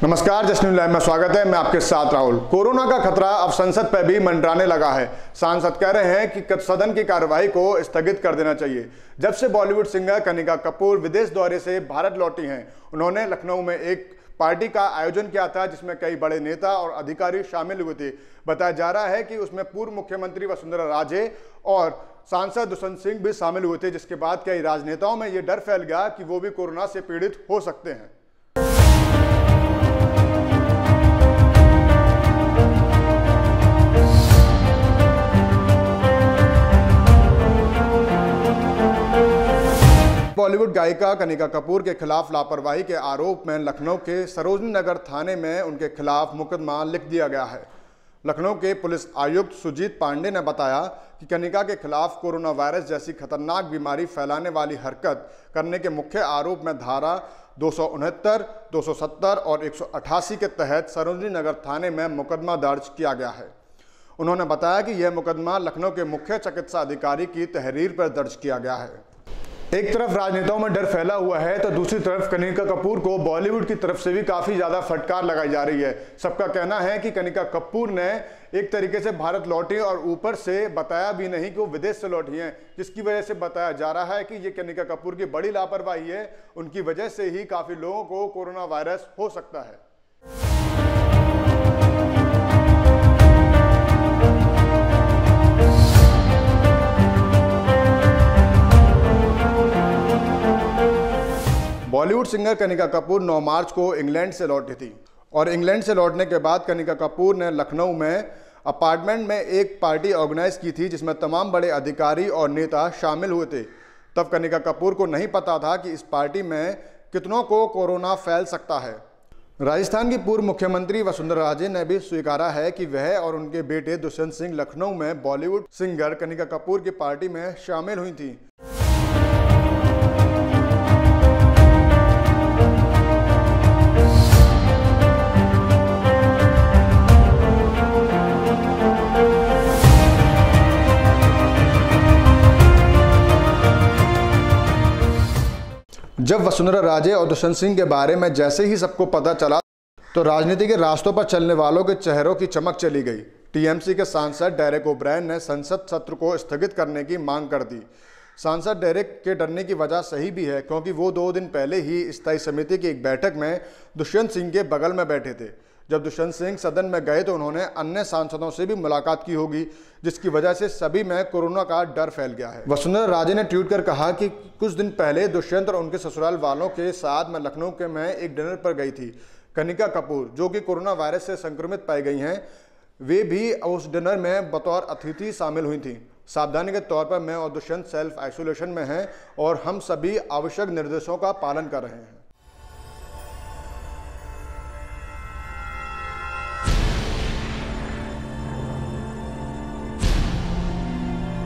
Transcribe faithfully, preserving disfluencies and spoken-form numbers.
नमस्कार, जश्न लाइव में स्वागत है। मैं आपके साथ राहुल। कोरोना का खतरा अब संसद पर भी मंडराने लगा है। सांसद कह रहे हैं कि सदन की कार्यवाही को स्थगित कर देना चाहिए। जब से बॉलीवुड सिंगर कनिका कपूर विदेश दौरे से भारत लौटी हैं, उन्होंने लखनऊ में एक पार्टी का आयोजन किया था जिसमें कई बड़े नेता और अधिकारी शामिल हुए थे। बताया जा रहा है कि उसमें पूर्व मुख्यमंत्री वसुंधरा राजे और सांसद दुष्यंत सिंह भी शामिल हुए थे, जिसके बाद कई राजनेताओं में यह डर फैल गया कि वो भी कोरोना से पीड़ित हो सकते हैं। बॉलीवुड गायिका कनिका कपूर के खिलाफ लापरवाही के आरोप में लखनऊ के सरोजनी नगर थाने में उनके खिलाफ मुकदमा लिख दिया गया है। लखनऊ के पुलिस आयुक्त सुजीत पांडे ने बताया कि कनिका के खिलाफ कोरोना वायरस जैसी खतरनाक बीमारी फैलाने वाली हरकत करने के मुख्य आरोप में धारा दो सौ उनहत्तर, दो सौ सत्तर और एक सौ अठासी के तहत सरोजनी नगर थाने में मुकदमा दर्ज किया गया है। उन्होंने बताया कि यह मुकदमा लखनऊ के मुख्य चिकित्सा अधिकारी की तहरीर पर दर्ज किया गया है। एक तरफ राजनेताओं में डर फैला हुआ है तो दूसरी तरफ कनिका कपूर को बॉलीवुड की तरफ से भी काफ़ी ज़्यादा फटकार लगाई जा रही है। सबका कहना है कि कनिका कपूर ने एक तरीके से भारत लौटी और ऊपर से बताया भी नहीं कि वो विदेश से लौटी हैं, जिसकी वजह से बताया जा रहा है कि ये कनिका कपूर की बड़ी लापरवाही है। उनकी वजह से ही काफ़ी लोगों को कोरोना वायरस हो सकता है। बॉलीवुड सिंगर कनिका कपूर नौ मार्च को इंग्लैंड से लौटी थी और इंग्लैंड से लौटने के बाद कनिका कपूर ने लखनऊ में अपार्टमेंट में एक पार्टी ऑर्गेनाइज की थी जिसमें तमाम बड़े अधिकारी और नेता शामिल हुए थे। तब कनिका कपूर को नहीं पता था कि इस पार्टी में कितनों को कोरोना फैल सकता है। राजस्थान की पूर्व मुख्यमंत्री वसुंधरा राजे ने भी स्वीकारा है कि वह और उनके बेटे दुष्यंत सिंह लखनऊ में बॉलीवुड सिंगर कनिका कपूर की पार्टी में शामिल हुई थी। जब वसुंधरा राजे और दुष्यंत सिंह के बारे में जैसे ही सबको पता चला तो राजनीति के रास्तों पर चलने वालों के चेहरों की चमक चली गई। टीएमसी के सांसद डेरेक ओब्रायन ने संसद सत्र को स्थगित करने की मांग कर दी। सांसद डेरेक के डरने की वजह सही भी है, क्योंकि वो दो दिन पहले ही स्थायी समिति की एक बैठक में दुष्यंत सिंह के बगल में बैठे थे। जब दुष्यंत सिंह सदन में गए तो उन्होंने अन्य सांसदों से भी मुलाकात की होगी, जिसकी वजह से सभी में कोरोना का डर फैल गया है। वसुंधरा राजे ने ट्वीट कर कहा कि कुछ दिन पहले दुष्यंत और उनके ससुराल वालों के साथ मैं लखनऊ के में एक डिनर पर गई थी। कनिका कपूर, जो कि कोरोना वायरस से संक्रमित पाई गई हैं, वे भी उस डिनर में बतौर अतिथि शामिल हुई थी। सावधानी के तौर पर मैं और दुष्यंत सेल्फ आइसोलेशन में हैं और हम सभी आवश्यक निर्देशों का पालन कर रहे हैं।